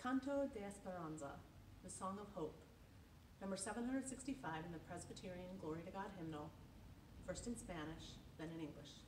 Canto de Esperanza, the Song of Hope, number 765 in the Presbyterian Glory to God hymnal, first in Spanish, then in English.